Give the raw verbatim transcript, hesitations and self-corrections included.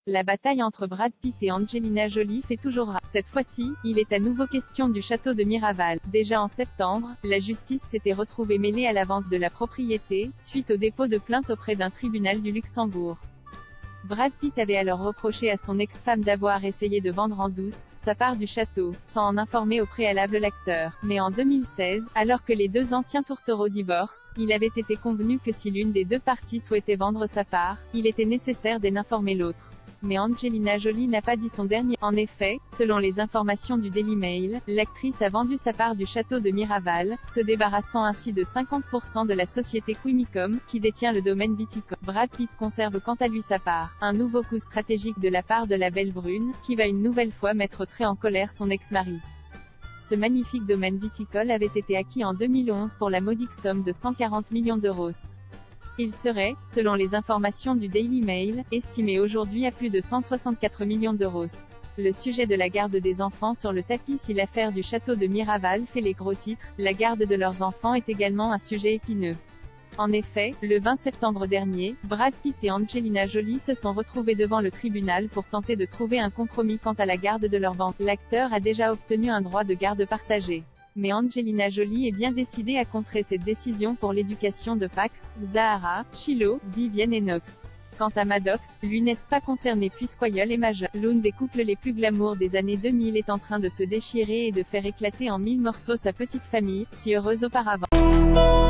La bataille entre Brad Pitt et Angelina Jolie fait toujours rage. Cette fois-ci, il est à nouveau question du château de Miraval. Déjà en septembre, la justice s'était retrouvée mêlée à la vente de la propriété, suite au dépôt de plainte auprès d'un tribunal du Luxembourg. Brad Pitt avait alors reproché à son ex-femme d'avoir essayé de vendre en douce sa part du château, sans en informer au préalable l'acteur. Mais en deux mille seize, alors que les deux anciens tourtereaux divorcent, il avait été convenu que si l'une des deux parties souhaitait vendre sa part, il était nécessaire d'en informer l'autre. Mais Angelina Jolie n'a pas dit son dernier. En effet, selon les informations du Daily Mail, l'actrice a vendu sa part du château de Miraval, se débarrassant ainsi de cinquante pour cent de la société Quimicom, qui détient le domaine viticole. Brad Pitt conserve quant à lui sa part. Un nouveau coup stratégique de la part de la Belle Brune, qui va une nouvelle fois mettre très en colère son ex-mari. Ce magnifique domaine viticole avait été acquis en deux mille onze pour la modique somme de cent quarante millions d'euros. Il serait, selon les informations du Daily Mail, estimé aujourd'hui à plus de cent soixante-quatre millions d'euros. Le sujet de la garde des enfants sur le tapis. Si l'affaire du château de Miraval fait les gros titres, la garde de leurs enfants est également un sujet épineux. En effet, le vingt septembre dernier, Brad Pitt et Angelina Jolie se sont retrouvés devant le tribunal pour tenter de trouver un compromis quant à la garde de leur enfant. L'acteur a déjà obtenu un droit de garde partagé. Mais Angelina Jolie est bien décidée à contrer cette décision pour l'éducation de Pax, Zahara, Shiloh, Vivienne et Knox. Quant à Maddox, lui n'est pas concerné puisqu'Oyol est majeur. L'un des couples les plus glamour des années deux mille est en train de se déchirer et de faire éclater en mille morceaux sa petite famille, si heureuse auparavant.